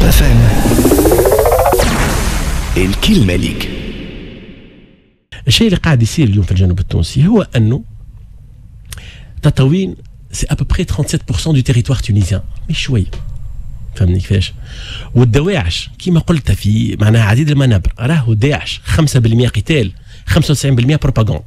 FM. الكلمة ليك. الشيء اللي قاعد يصير اليوم في الجنوب التونسي هو انه تطاوين سي ابوبري 37% دو تيريتوار تونيزيان، مش شويه، فهمني كيفاش؟ والدواعش كما قلت في معناها عديد المنابر، راهو داعش 5% قتال 95% بروباغندا.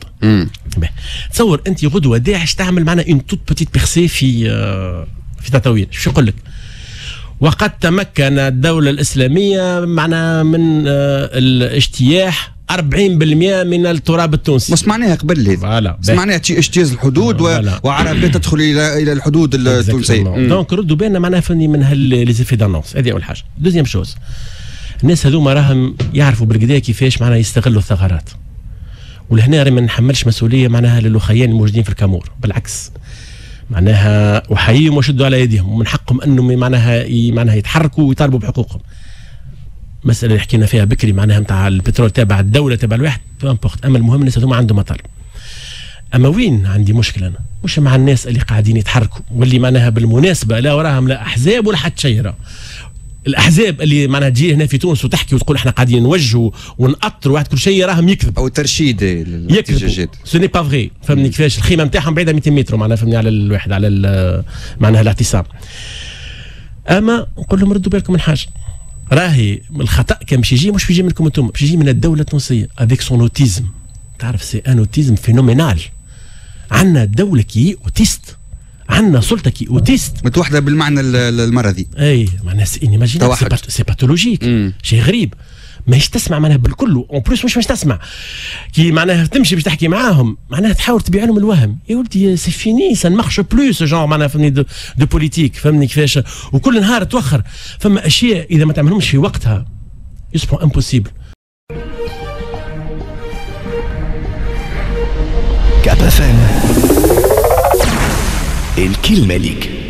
تصور انت غدوه داعش تعمل معنا اون توت بوتيت بيرسي في تطاوين، شو يقول لك؟ وقد تمكن الدولة الإسلامية معنا من الاجتياح 40% من التراب التونسي. بس معناها قبل هذا معناها اجتياز الحدود وعربية تدخل الى الحدود التونسية. دونك ردوا بالنا معناها فني من لي زيفي دانونس، هذه اول حاجه. دوزيام شوز، الناس هذوما راهم يعرفوا بالكدا كيفاش معناها يستغلوا الثغرات، ولهنا راه ما نحملش مسؤوليه معناها للوخيان الموجودين في الكامور، بالعكس معناها وحييهم وشدوا على يديهم، ومن حقهم انهم معناها يتحركوا ويطالبوا بحقوقهم. مسألة اللي حكينا فيها بكري معناها نتاع البترول تابع الدولة تابع الواحد بامبورت، اما المهم الناس هذوما عندهم مطالب. اما وين عندي مشكلة انا؟ مش مع الناس اللي قاعدين يتحركوا واللي معناها بالمناسبة لا وراهم لا احزاب ولا حتى شيء. الاحزاب اللي معناها تجي هنا في تونس وتحكي وتقول احنا قاعدين نوجهوا ونأطروا واحد كل شيء، راهم يكذب او ترشيد يكذبوا. سو ني با فري، فهمني كيفاش؟ الخيمه نتاعهم بعيده 200 متر معناها، فهمني على الواحد على معناها الاعتصام. اما نقول لهم ردوا بالكم من حاجه، راهي الخطا كان باش يجي مش بيجي منكم انتم، باش يجي من الدوله التونسيه افيك سون اوتيزم. تعرف سي ان اوتيزم فينومينال. عندنا دوله كي اوتيست، عندنا سلطه كي اوتيست متوحده بالمعنى المرضي. اي معناها سي باتولوجيك، شيء غريب. ماهيش تسمع معناها بالكل، اون بلوس مش تسمع كي معناها تمشي باش تحكي معاهم معناها تحاول تبيع لهم الوهم. يا ولدي سي فيني سا نمارش بلو سو جونغ معناها فهمني دو بوليتيك، فهمني كيفاش؟ وكل نهار توخر. فما اشياء اذا ما تعملهمش في وقتها يصبحوا امبوسيبل. كاب FM. الكلمة ليك.